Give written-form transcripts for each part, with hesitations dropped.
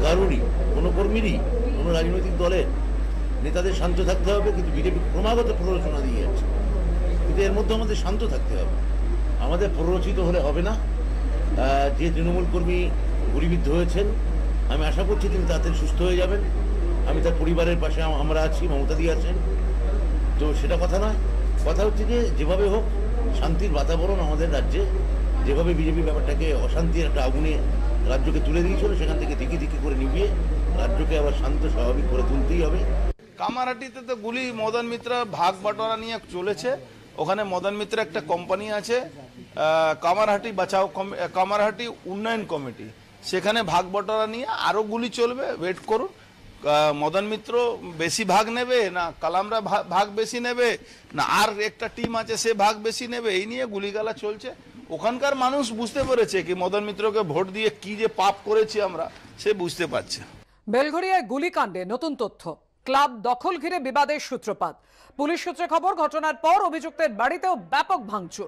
কারোরই, কোনো কর্মীরই, কোনো রাজনৈতিক দলের নেতাদের শান্ত থাকতে হবে, কিন্তু বিজেপি ক্রমাগত প্ররোচনা দিয়ে যাচ্ছে। কিন্তু এর মধ্যে আমাদের শান্ত থাকতে হবে, আমাদের প্ররোচিত হলে হবে না। যে তৃণমূল কর্মী গুলিবিদ্ধ হয়েছেন, আমি আশা করছি তিনি তাড়াতাড়ি সুস্থ হয়ে যাবেন। আমি তার পরিবারের পাশে আমরা আছি, মমতাদি আছেন। তো সেটা কথা নয়, কথা হচ্ছে যে যেভাবে হোক শান্তির বাতাবরণ আমাদের রাজ্যে, যেভাবে বিজেপি ব্যাপারটাকে অশান্তির একটা আগুনে রাজ্যকে তুলে দিয়েছিল, সেখান থেকে দিকে দিকে করে নিবিয়ে রাজ্যকে আবার শান্ত স্বাভাবিক করে তুলতেই হবে। কামারহাটিতে তো গুলি মদন মিত্র ভাগ বাটোয়ারা নিয়ে চলেছে। ওখানে মদন মিত্র একটা কোম্পানি আছে, কামারহাটি বাঁচাও, কামারহাটি উন্নয়ন কমিটি, সেখানে ভাগ বাটোয়ারা নিয়ে আরও গুলি চলবে। ওয়েট করুন, মদন মিত্র বেশি ভাগ নেবে না কালামরা ভাগ বেশি নেবে না আর একটা টিম আছে সে ভাগ বেশি নেবে, এই নিয়ে গুলিগালা চলছে। ওখানকার মানুষ বুঝতে পেরেছে কি মদন মিত্রকে ভোট দিয়ে কি যে পাপ করেছি আমরা, সে বুঝতে পারছে। বেলঘরিয়ায় গুলিকাণ্ডে নতুন তথ্য, ক্লাব দখল ঘিরে বিবাদের সূত্রপাত। পুলিশ সূত্রে খবর, ঘটনার পর অভিযুক্তের বাড়িতেও ব্যাপক ভাঙচুর।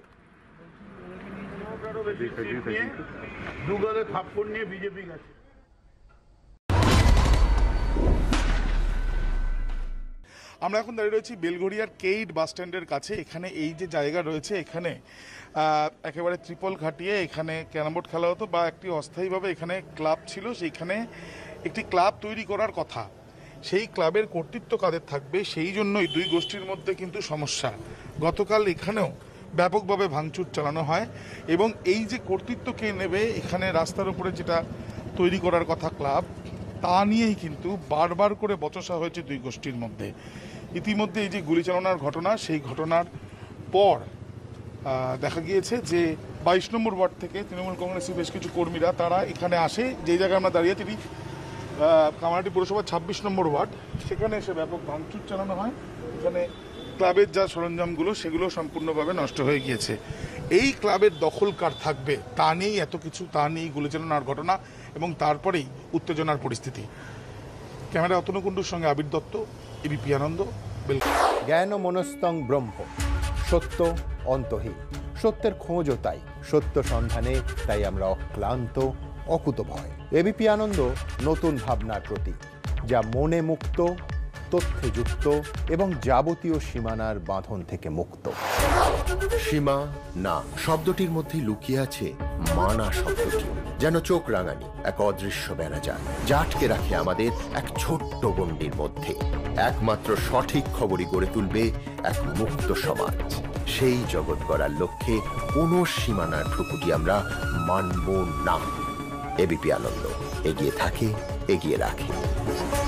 আমরা এখন দাঁড়িয়ে রয়েছি বেলঘরিয়ার কেইড বাস স্ট্যান্ডের কাছে। এখানে এই যে জায়গা রয়েছে, এখানে একেবারে ত্রিপল খাটিয়ে এখানে ক্যারাম বোর্ড খেলা হতো বা একটি অস্থায়ীভাবে এখানে ক্লাব ছিল, সেইখানে একটি ক্লাব তৈরি করার কথা। সেই ক্লাবের কর্তৃত্ব কাদের থাকবে, সেই জন্যই দুই গোষ্ঠীর মধ্যে কিন্তু সমস্যা। গতকাল এখানেও ব্যাপকভাবে ভাঙচুর চালানো হয় এবং এই যে কর্তৃত্ব কে নেবে, এখানে রাস্তার উপরে যেটা তৈরি করার কথা ক্লাব, তা নিয়েই কিন্তু বারবার করে বচসা হয়েছে দুই গোষ্ঠীর মধ্যে। ইতিমধ্যে এই যে গুলি চালানোর ঘটনা, সেই ঘটনার পর দেখা গিয়েছে যে 22 নম্বর ওয়ার্ড থেকে তৃণমূল কংগ্রেসের বেশ কিছু কর্মীরা তারা এখানে আসে। যেই জায়গায় আমরা দাঁড়িয়ে আছি কামারহাটি পুরসভার 26 নম্বর ওয়ার্ড, সেখানে এসে ব্যাপক ভাঙচুর চালানো হয়। এখানে ক্লাবের যা সরঞ্জামগুলো সেগুলো সম্পূর্ণভাবে নষ্ট হয়ে গিয়েছে। এই ক্লাবের দখল কার থাকবে তা নিয়েই এত কিছু, তা নিয়েই গুলি চালানোর ঘটনা এবং তারপরেই উত্তেজনার পরিস্থিতি। ক্যামেরা অতনুকুণ্ডুর সঙ্গে আবির দত্ত, এবিপি আনন্দ, জ্ঞান মনস্তং ব্রহ্ম, সত্য অন্তহীন। সত্যের খোঁজও তাই, সত্য সন্ধানে তাই আমরা অক্লান্ত, অকুতভয়। এবিপি আনন্দ নতুন ভাবনার প্রতীক, যা মনে মুক্ত, তথ্যে যুক্ত এবং যাবতীয় সীমানার বাঁধন থেকে মুক্ত। সীমা না শব্দটির মধ্যে লুকিয়ে আছে মানা শব্দটি, যেন চোখ রাঙানি এক অদৃশ্য বেড়াজাল, যা আটকে রাখে আমাদের এক ছোট্ট গণ্ডির মধ্যে। একমাত্র সঠিক খবরই গড়ে তুলবে এক মুক্ত সমাজ। সেই জগৎ গড়ার লক্ষ্যে কোনো সীমানার ঠুকুটি আমরা মানব না। এবিপি আনন্দ এগিয়ে থাকে, এগিয়ে রাখে।